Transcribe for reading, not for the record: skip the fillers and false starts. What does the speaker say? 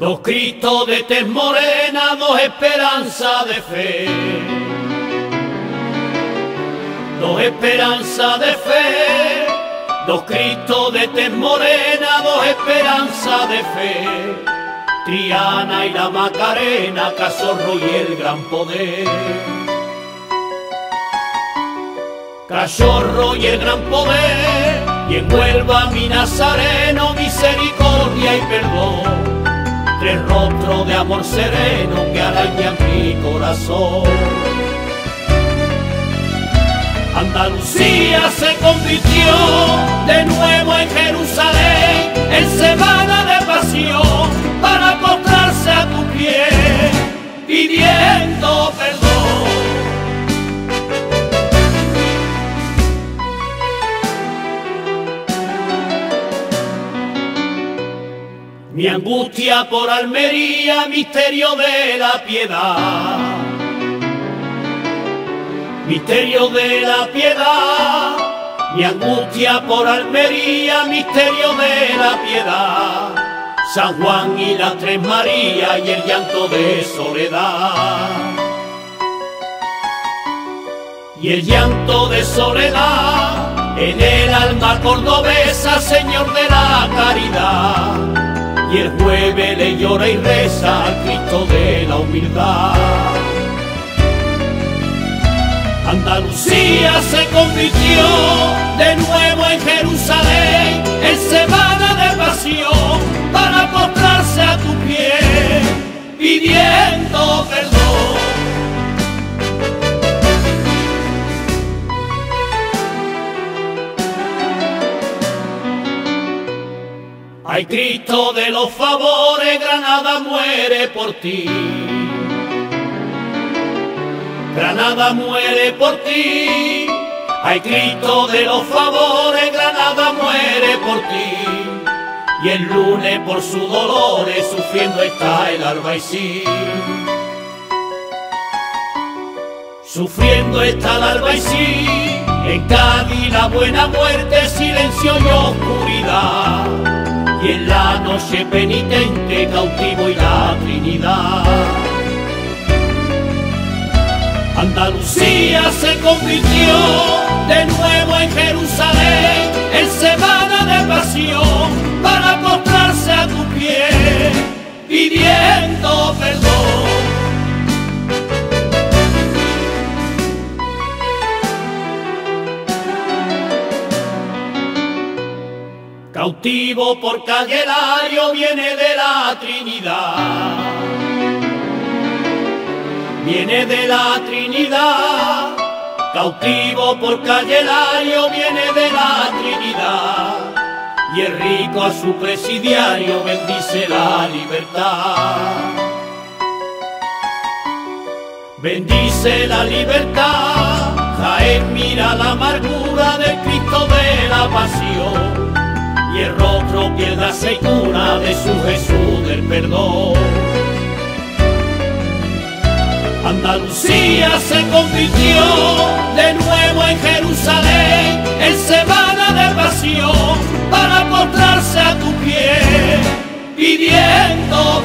Dos Cristos de tez morena, dos esperanzas de fe. Dos esperanzas de fe. Dos Cristos de tez morena, dos esperanzas de fe. Triana y la Macarena, Cazorro y el gran poder. Cachorro y el gran poder, y en Huelva mi Nazareno, misericordia y perdón. Tres rostros de amor sereno que arañan mi corazón. Andalucía se convirtió de nuevo en Jerusalén, en semana de pasión, para postrarse a tu pie, pidiendo perdón. Mi angustia por Almería, misterio de la piedad. Misterio de la piedad. Mi angustia por Almería, misterio de la piedad. San Juan y las Tres Marías y el llanto de soledad. Y el llanto de soledad en el alma cordobesa, Señor de la caridad. Y el jueves le llora y reza al Cristo de la humildad. Andalucía se convirtió de nuevo en Jerusalén, en semana de pasión, para postrarse a tu pie, pidiendo perdón. Ay, Cristo de los favores, Granada muere por ti. Granada muere por ti. Ay, Cristo de los favores, Granada muere por ti. Y el lunes por sus dolores sufriendo está el Albaicín. Sufriendo está el Albaicín. En Cádiz la buena muerte, silencio y oscuridad. Y en la noche penitente, cautivo y la Trinidad. Andalucía se convirtió de nuevo en Jerusalén, en semana de pasión, para postrarse a tu pie, pidiendo perdón. Cautivo por calle Lario viene de la Trinidad. Viene de la Trinidad. Cautivo por calle Lario viene de la Trinidad. Y el rico a su presidiario bendice la libertad. Bendice la libertad. Jaén mira la amargura del Cristo de la pasión. Y el rostro pierde aceituna de su Jesús del perdón. Andalucía se convirtió de nuevo en Jerusalén, en semana de pasión, para postrarse a tu pie, pidiendo